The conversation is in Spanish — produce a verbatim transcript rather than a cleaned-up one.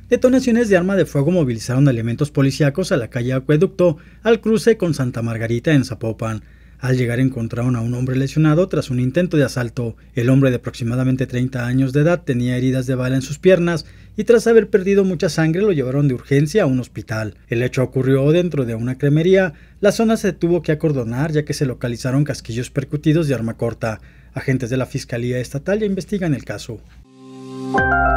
Detonaciones de arma de fuego movilizaron elementos policíacos a la calle Acueducto, al cruce con Santa Margarita en Zapopan. Al llegar encontraron a un hombre lesionado tras un intento de asalto. El hombre de aproximadamente treinta años de edad tenía heridas de bala en sus piernas y tras haber perdido mucha sangre lo llevaron de urgencia a un hospital. El hecho ocurrió dentro de una cremería. La zona se tuvo que acordonar ya que se localizaron casquillos percutidos de arma corta. Agentes de la Fiscalía Estatal ya investigan el caso.